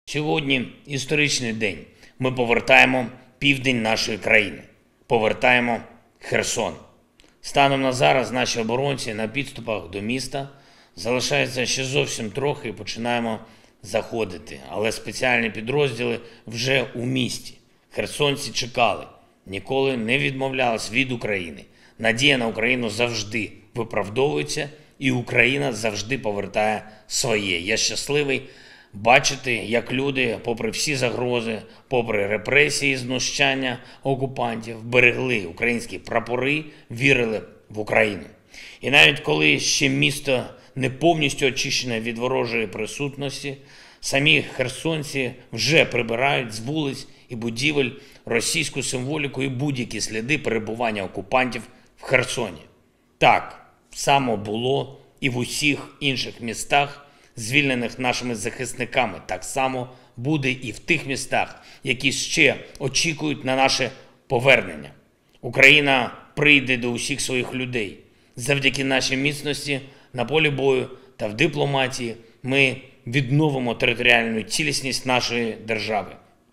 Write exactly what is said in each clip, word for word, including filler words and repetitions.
Сьогодні історичний день. Ми повертаємо південь нашої країни. Повертаємо Херсон. Станом на зараз наші оборонці на підступах до міста. Залишається ще зовсім трохи і починаємо заходити. Але спеціальні підрозділи вже у місті. Херсонці чекали. Ніколи не відмовлялись від України. Надія на Україну завжди виправдовується, і Україна завжди повертає своє. Я щасливий бачити, як люди, попри всі загрози, попри репресії, знущання окупантів, берегли українські прапори, вірили в Україну. І навіть коли ще місто не повністю очищене від ворожої присутності, самі херсонці вже прибирають з вулиць і будівель російську символіку і будь-які сліди перебування окупантів в Херсоні. Так само було і в усіх інших містах, звільнених нашими захисниками. Так само буде і в тих містах, які ще очікують на наше повернення. Україна прийде до усіх своїх людей. Завдяки нашій міцності на полі бою та в дипломатії ми відновимо територіальну цілісність нашої держави.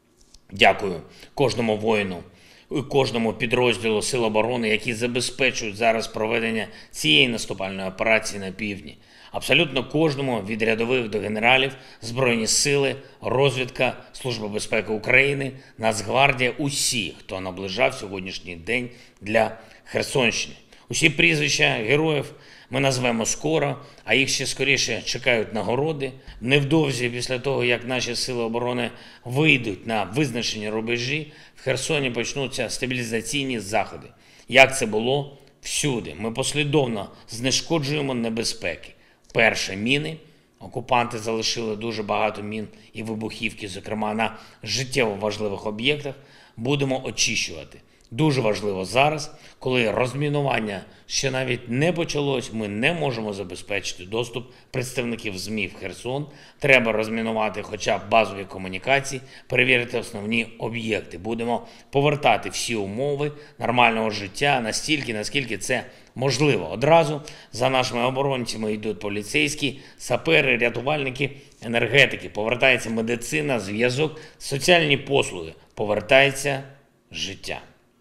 Дякую кожному воїну і кожному підрозділу Сил оборони, які забезпечують зараз проведення цієї наступальної операції на півдні. Абсолютно кожному, від рядових до генералів, Збройні сили, розвідка, Служба безпеки України, Нацгвардія, усі, хто наближав сьогоднішній день для Херсонщини. Усі прізвища героїв ми назвемо скоро, а їх ще скоріше чекають нагороди. Невдовзі після того, як наші сили оборони вийдуть на визначені рубежі, в Херсоні почнуться стабілізаційні заходи. Як це було всюди. Ми послідовно знешкоджуємо небезпеки. Перше – міни. Окупанти залишили дуже багато мін і вибухівки, зокрема на життєво важливих об'єктах. Будемо очищувати. Дуже важливо зараз, коли розмінування ще навіть не почалось, ми не можемо забезпечити доступ представників ЗМІ в Херсон. Треба розмінувати хоча б базові комунікації, перевірити основні об'єкти. Будемо повертати всі умови нормального життя настільки, наскільки це можливо. Одразу за нашими оборонцями йдуть поліцейські, сапери, рятувальники, енергетики. Повертається медицина, зв'язок, соціальні послуги. Повертається життя.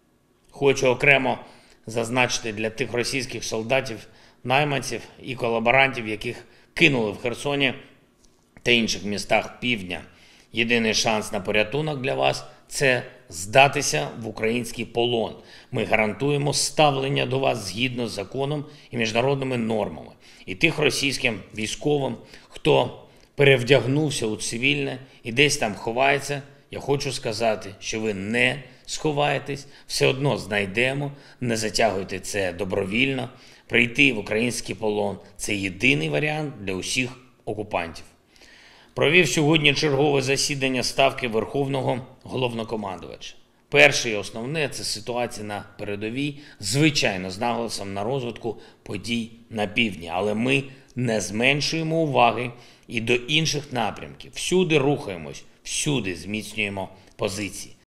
Хочу окремо зазначити для тих російських солдатів, найманців і колаборантів, яких кинули в Херсоні та інших містах півдня. Єдиний шанс на порятунок для вас – це здатися в український полон. Ми гарантуємо ставлення до вас згідно з законом і міжнародними нормами. І тих російським військовим, хто перевдягнувся у цивільне і десь там ховається, я хочу сказати, що ви не сховаєтесь, все одно знайдемо, не затягуйте це добровільно. Прийти в український полон – це єдиний варіант для усіх окупантів. Провів сьогодні чергове засідання Ставки Верховного Головнокомандувача. Перше і основне – це ситуація на передовій, звичайно, з наголосом на розвитку подій на півдні. Але ми не зменшуємо уваги і до інших напрямків. Всюди рухаємось, всюди зміцнюємо позиції.